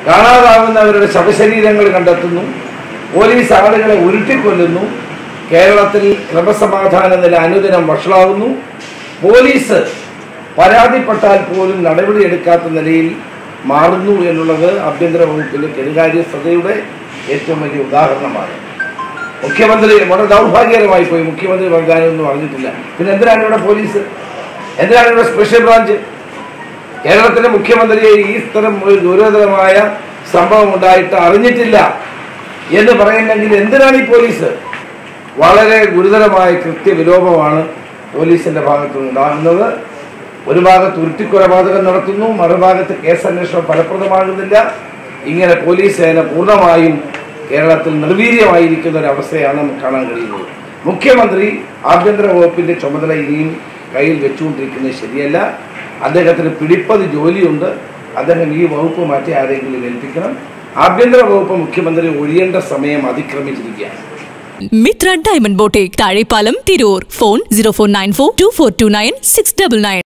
കാണാതാവുന്നവരുടെ ശവശരീരങ്ങൾ കണ്ടെത്തുന്നു, പോലീസ് ആളുകളെ ഉരുട്ടിക്കൊല്ലുന്നു, കേരളത്തിൽ ക്രമസമാധാന നില അനുദിനം വഷളാവുന്നു, പോലീസ് പരാതിപ്പെട്ടാൽ പോലും നടപടിയെടുക്കാത്ത നിലയിൽ മാറുന്നു എന്നുള്ളത് ആഭ്യന്തര വകുപ്പിന്റെ കെടുകാര്യസ്ഥതയുടെ ഏറ്റവും വലിയ ഉദാഹരണമാണ്. മുഖ്യമന്ത്രി വളരെ ദൗർഭാഗ്യകരമായി പോയി. മുഖ്യമന്ത്രി വാഗ്ദാനമൊന്നും അറിഞ്ഞിട്ടില്ല. പിന്നെ എന്തിനാണ് ഇവിടെ പോലീസ്? എന്തിനാണ് ഇവിടെ സ്പെഷ്യൽ ബ്രാഞ്ച്? കേരളത്തിലെ മുഖ്യമന്ത്രിയെ ഈ തരം ഒരു ഗുരുതരമായ സംഭവം ഉണ്ടായിട്ട് അറിഞ്ഞിട്ടില്ല എന്ന് പറയുന്നെങ്കിൽ എന്തിനാണ് ഈ പോലീസ്? വളരെ ഗുരുതരമായ കൃത്യവിലോപമാണ് പോലീസിന്റെ ഭാഗത്തു നിന്നുണ്ടാകുന്നത്. ഒരു ഭാഗത്ത് ഉരുട്ടിക്കൊലപാതകം നടത്തുന്നു, മറുഭാഗത്ത് കേസന്വേഷണം ഫലപ്രദമാകുന്നില്ല. ഇങ്ങനെ പോലീസ് സേന പൂർണ്ണമായും കേരളത്തിൽ നിർവീര്യമായിരിക്കുന്ന ഒരു അവസ്ഥയാണ് നമുക്ക് കാണാൻ കഴിയുന്നത്. മുഖ്യമന്ത്രി ആഭ്യന്തര വകുപ്പിന്റെ ചുമതല ഇനിയും കയ്യിൽ വെച്ചുകൊണ്ടിരിക്കുന്നത് ശരിയല്ല. അദ്ദേഹത്തിന് പിടിപ്പത് ജോലിയുണ്ട്. അദ്ദേഹം ഈ വകുപ്പ് മാറ്റി ആരെങ്കിലും ഏൽപ്പിക്കണം. ആഭ്യന്തര വകുപ്പ് മുഖ്യമന്ത്രി ഒഴിയേണ്ട സമയം അതിക്രമിച്ചിരിക്കുകയാണ്. Mitra diamond boutique, Thazhepalam, Tirur. Phone 0494242969.